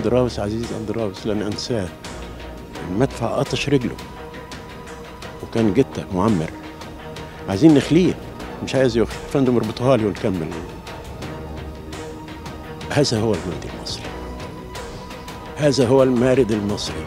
أندراوس، عزيز أندراوس لن أنساه. المدفع قطش رجله وكان جته معمر، عايزين نخليه، مش عايز يخلي. فندم اربطوها لي ونكمل. هذا هو الجندي المصري، هذا هو المارد المصري.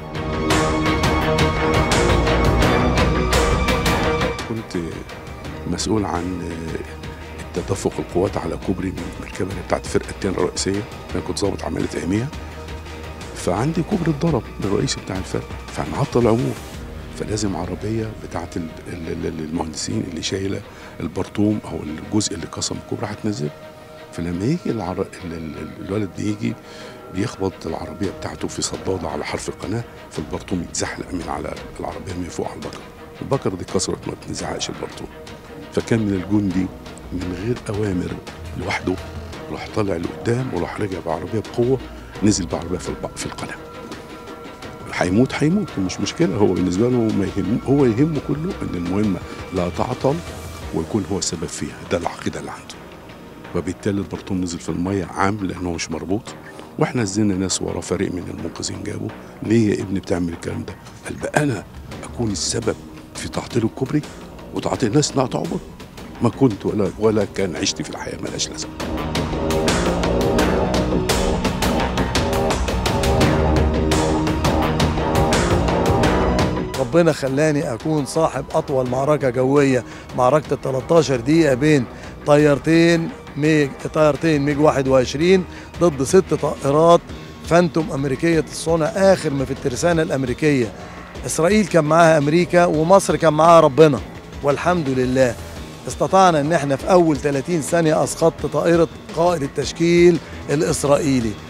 كنت مسؤول عن تدفق القوات على كوبري من الكباري بتاعت فرقة التانية الرئيسية. أنا كنت ضابط عملية إعمية، فعندي كوبري اتضرب للرئيس بتاع الفرقة، فهنعطل العبور، فلازم عربية بتاعت المهندسين اللي شايلة البرطوم أو الجزء اللي قسم الكوبري هتنزله. فلما يجي الولد بيجي بيخبط العربية بتاعته في صدادة على حرف القناة، فالبرطوم يتزحلق من على العربية من فوق على البكر دي كسرت، ما بتنزعقش البرطوم. فكان من الجندي من غير أوامر لوحده راح طالع لقدام وراح رجع بعربية بقوة، نزل بعربية في القناة. هيموت مش مشكلة، هو بالنسبة له ما يهمه، هو يهمه كله إن المهمة لا تعطل ويكون هو السبب فيها. ده العقيدة اللي عنده. وبالتالي البرطوم نزل في المية عام لأنه مش مربوط، واحنا نزلنا ناس ورا، فريق من المنقذين جابوا. ليه يا ابني بتعمل الكلام ده؟ قال بقى أنا أكون السبب في تعطيل الكوبري وتعطيل الناس إنها تعبر؟ ما كنت ولا كان عشتي في الحياة ملاش لازمة. ربنا خلاني أكون صاحب أطول معركة جوية، معركة 13 دقيقة بين طيارتين ميج 21 ضد 6 طائرات فانتوم أمريكية الصنع، آخر ما في الترسانة الأمريكية. إسرائيل كان معاها أمريكا ومصر كان معاها ربنا، والحمد لله استطعنا إن احنا في أول 30 ثانية أسقطت طائرة قائد التشكيل الإسرائيلي.